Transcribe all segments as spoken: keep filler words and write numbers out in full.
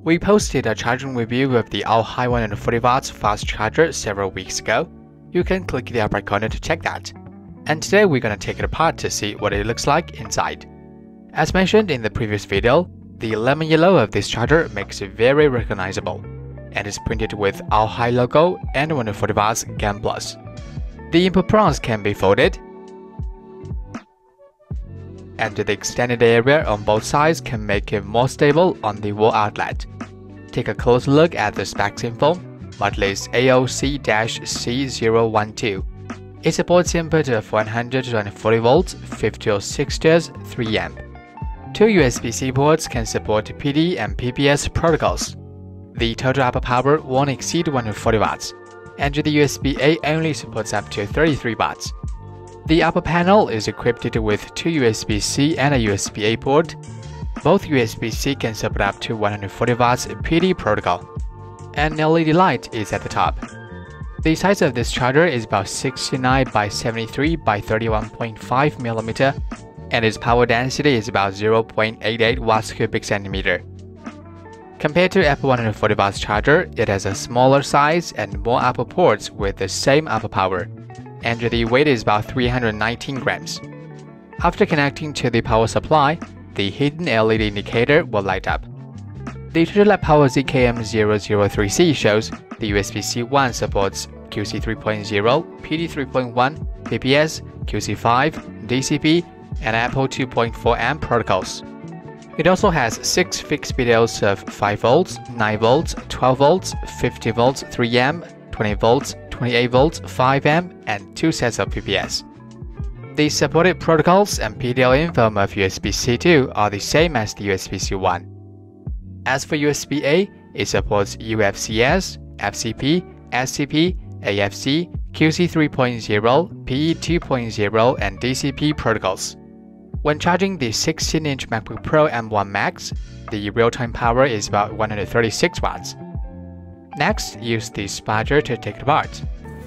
We posted a charging review of the AOHi one hundred forty watts fast charger several weeks ago. You can click the upper corner to check that. And today we're going to take it apart to see what it looks like inside. As mentioned in the previous video, the lemon yellow of this charger makes it very recognizable, and is printed with AOHi logo and one hundred forty watts GaN plus. The input prongs can be folded, and the extended area on both sides can make it more stable on the wall outlet. Take a close look at the specs info. Model is A O C C zero one two. It supports input of one hundred to one hundred forty volts, fifty or sixty hertz, three amp. Two U S B C ports can support P D and P P S protocols. The total output power won't exceed one hundred forty watts, and the U S B A only supports up to thirty-three watts. The upper panel is equipped with two U S B C and a U S B A port. Both U S B C can support up to one hundred forty watts P D protocol. An L E D light is at the top. The size of this charger is about sixty-nine by seventy-three by thirty-one point five millimeter, and its power density is about zero point eight eight watts cubic centimeter. Compared to Apple one hundred forty watts charger, it has a smaller size and more output ports with the same output power, and the weight is about three hundred nineteen grams. After connecting to the power supply, the hidden L E D indicator will light up. The TotaLab Power Z K M zero zero three C shows the U S B C one supports Q C three point zero, P D three point one, P P S, Q C five, D C P, and Apple two point four amp protocols. It also has six fixed P D Ls of five volts, nine volts, twelve volts, fifty volts, three amp, twenty volts, twenty-eight volts, five amp, and two sets of P P S. The supported protocols and P D L info of U S B C two are the same as the U S B C one. As for U S B A, it supports U F C S, F C P, S C P, A F C, Q C three point zero, P E two point zero, and D C P protocols. When charging the sixteen inch MacBook Pro M one Max, the real-time power is about one hundred thirty-six watts. Next, use the spudger to take it apart.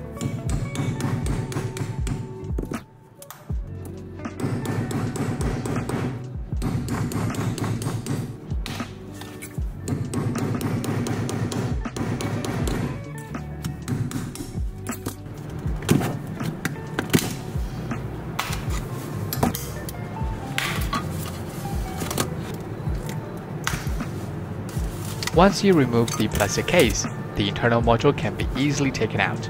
Once you remove the plastic case, the internal module can be easily taken out.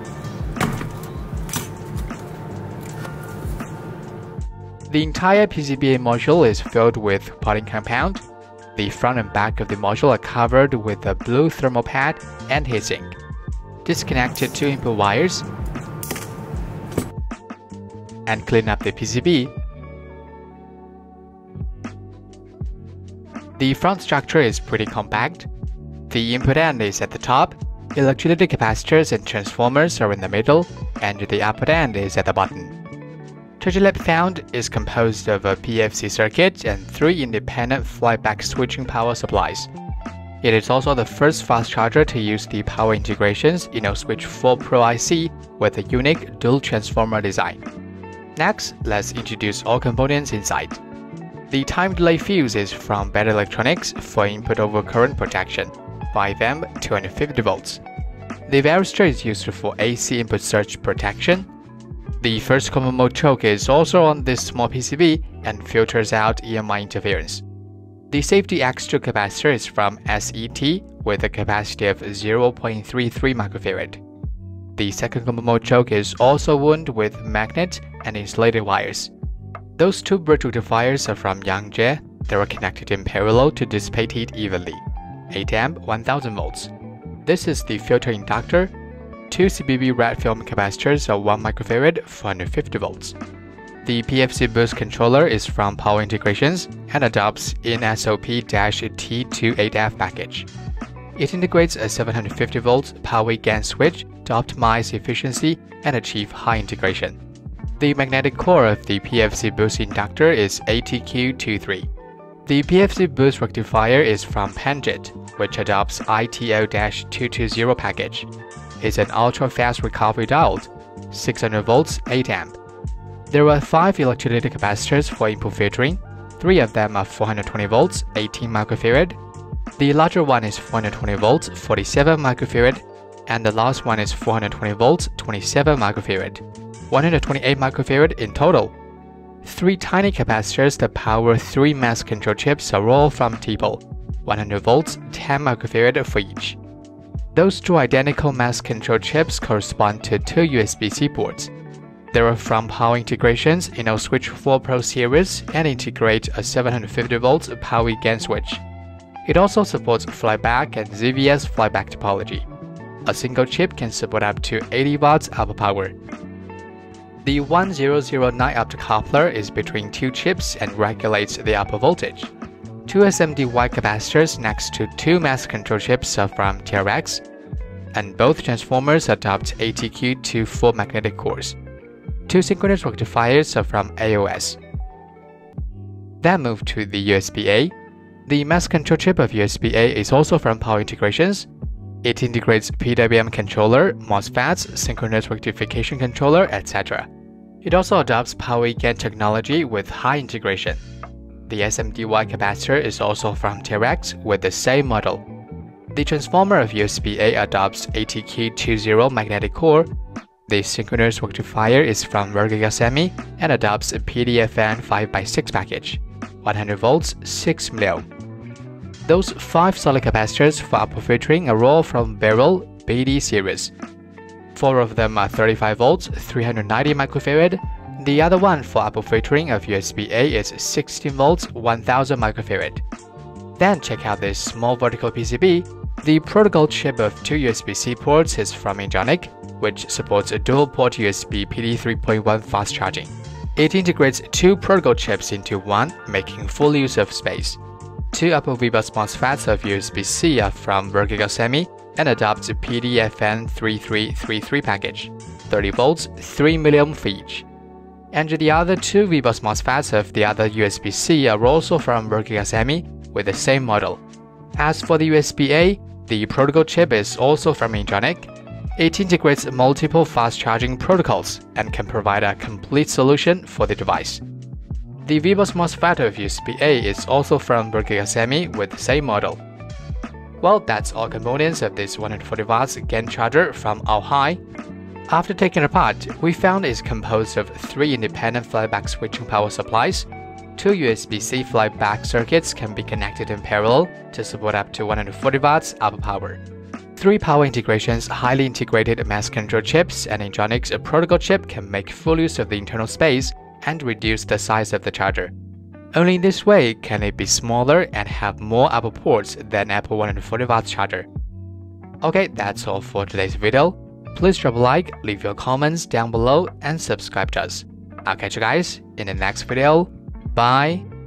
The entire P C B A module is filled with potting compound. The front and back of the module are covered with a blue thermal pad and heatsink. Disconnect two input wires and clean up the P C B. The front structure is pretty compact. The input end is at the top, electrolytic capacitors and transformers are in the middle, and the output end is at the bottom. TotaLab found is composed of a P F C circuit and three independent flyback switching power supplies. It is also the first fast charger to use the power integrations InnoSwitch four Pro I C with a unique dual transformer design. Next, let's introduce all components inside. The time delay fuse is from Better Electronics for input over current protection, five amp, two hundred fifty volts. The varistor is used for A C input surge protection. The first common mode choke is also on this small P C B and filters out E M I interference. The safety extra capacitor is from S E T with a capacity of zero point three three microfarad. The second common mode choke is also wound with magnet and insulated wires. Those two bridge rectifiers are from Youngjae. They are connected in parallel to dissipate heat evenly. eight amp, one thousand volts. This is the filter inductor. Two C B B red film capacitors are one microfarad, four hundred fifty volts. The P F C boost controller is from Power Integrations and adopts in S O P T twenty-eight F package. It integrates a seven hundred fifty volt power GaN switch to optimize efficiency and achieve high integration. The magnetic core of the P F C boost inductor is A T Q twenty-three. The P F C boost rectifier is from Panjit, which adopts I T O two twenty package. It's an ultra-fast recovery diode, six hundred volts, eight amp. There are five electrolytic capacitors for input filtering. Three of them are four hundred twenty volts, eighteen microfarad. The larger one is four hundred twenty volts, forty-seven microfarad, and the last one is four hundred twenty volts, twenty-seven microfarad, one hundred twenty-eight microfarad in total. Three tiny capacitors that power three mass control chips are all from T P O L, one hundred volts, ten microfarad for each. Those two identical mass control chips correspond to two U S B C ports. They are from Power Integration's InnoSwitch four Pro series and integrate a seven hundred fifty volts power GaN switch. It also supports flyback and Z V S flyback topology. A single chip can support up to eighty watts output power. The one thousand nine optocoupler is between two chips and regulates the output voltage. Two S M D Y capacitors next to two mass control chips are from T R X, and both transformers adopt A T Q to four magnetic cores. Two synchronous rectifiers are from A O S. Then move to the U S B A. The mass control chip of U S B A is also from Power Integrations. It integrates P W M controller, MOSFETs, synchronous rectification controller, et cetera. It also adopts Power GaN technology with high integration. The S M D Y capacitor is also from T R X with the same model. The transformer of U S B A adopts A T Q twenty magnetic core. The synchronous rectifier is from Vergigasemi and adopts a P D F N five by six package, one hundred volts, six milliohm. Those five solid capacitors for output filtering are all from Beryl B D series. Four of them are thirty-five volts, three hundred ninety microfarad. The other one for output filtering of U S B A is sixteen volts, one thousand microfarad. Then check out this small vertical P C B. The protocol chip of two U S B C ports is from Enjonic, which supports a dual-port U S B P D three point one fast charging. It integrates two protocol chips into one, making full use of space. Two upper V bus MOSFETs of U S B C are from Vergigasemi and adopts a P D F N thirty-three thirty-three package, thirty volts, three milliohm for each. And the other two V bus MOSFETs of the other U S B C are also from Vergigasemi with the same model. As for the U S B A, the protocol chip is also from Enjonic. It integrates multiple fast charging protocols and can provide a complete solution for the device. The V bus MOSFET of U S B A is also from Vergigasemi with the same model. Well, that's all components of this one hundred forty watts GaN charger from Aohai. After taking it apart, we found it's composed of three independent flyback switching power supplies. Two U S B C flyback circuits can be connected in parallel to support up to one hundred forty watts output power. Three Power Integrations highly integrated mass control chips and Enjonic's protocol chip can make full use of the internal space and reduce the size of the charger. Only in this way can it be smaller and have more output ports than Apple one hundred forty watts charger. Okay, that's all for today's video. Please drop a like, leave your comments down below, and subscribe to us. I'll catch you guys in the next video. Bye.